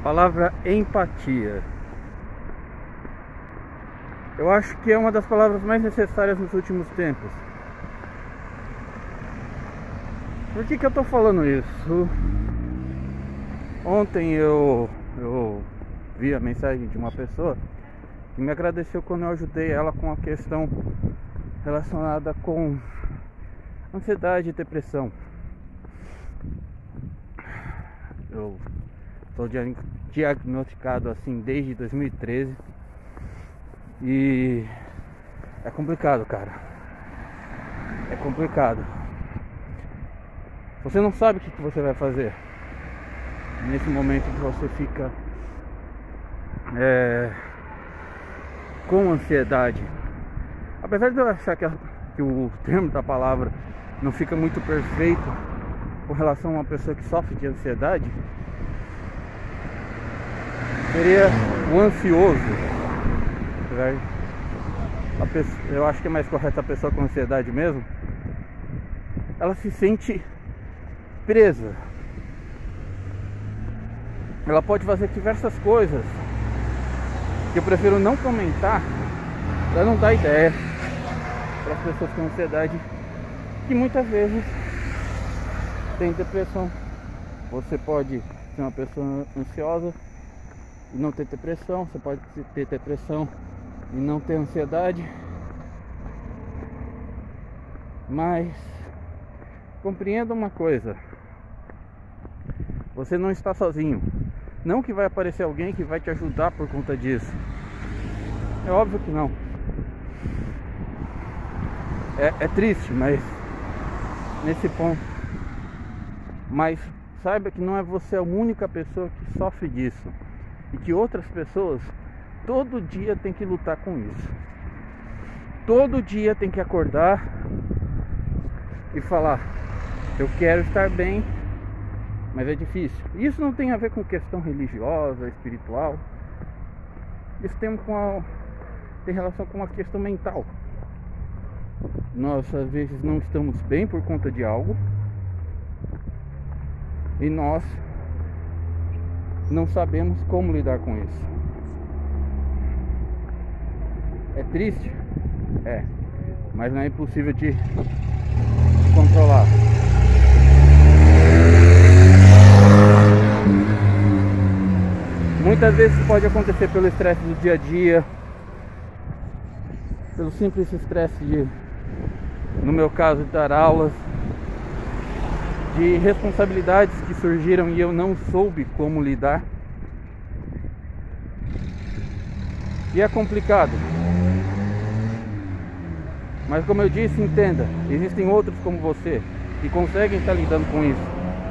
Palavra empatia. Eu acho que é uma das palavras mais necessárias nos últimos tempos. Por que eu tô falando isso? Ontem eu vi a mensagem de uma pessoa que me agradeceu quando eu ajudei ela com a questão relacionada com ansiedade e depressão. Eu estou diagnosticado assim desde 2013 e é complicado, cara. É complicado. Você não sabe o que você vai fazer nesse momento que você fica com ansiedade. Apesar de eu achar que o termo da palavra não fica muito perfeito com relação a uma pessoa que sofre de ansiedade, seria o ansioso. Eu acho que é mais correto a pessoa com ansiedade mesmo. Ela se sente presa. Ela pode fazer diversas coisas que eu prefiro não comentar para não dar ideia para as pessoas com ansiedade, que muitas vezes tem depressão. Você pode ser uma pessoa ansiosa e não ter depressão. Você pode ter depressão e não ter ansiedade. Mas compreenda uma coisa: você não está sozinho. Não que vai aparecer alguém que vai te ajudar por conta disso. É óbvio que não. É triste, mas nesse ponto. Mas saiba que não é você a única pessoa que sofre disso, e que outras pessoas todo dia tem que lutar com isso. Todo dia tem que acordar e falar: eu quero estar bem, mas é difícil. Isso não tem a ver com questão religiosa, espiritual. Isso tem relação com uma questão mental. Nós às vezes não estamos bem por conta de algo, e nós não sabemos como lidar com isso. É triste? É. Mas não é impossível de controlar. Muitas vezes pode acontecer pelo estresse do dia a dia, pelo simples estresse de, no meu caso, dar aulas, de responsabilidades que surgiram e eu não soube como lidar. E é complicado. Mas como eu disse, entenda, existem outros como você que conseguem estar lidando com isso.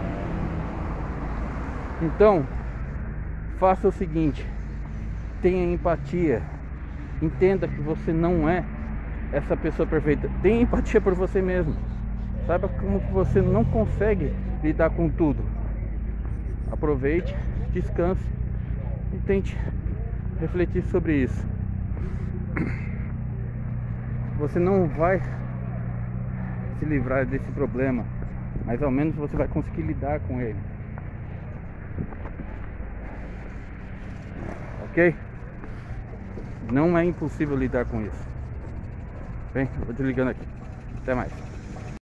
Então, faça o seguinte: tenha empatia. Entenda que você não é essa pessoa perfeita. Tenha empatia por você mesmo. Saiba como que você não consegue lidar com tudo. Aproveite, descanse e tente refletir sobre isso. Você não vai se livrar desse problema, mas ao menos você vai conseguir lidar com ele. Ok? Não é impossível lidar com isso. Bem, eu vou desligando aqui. Até mais.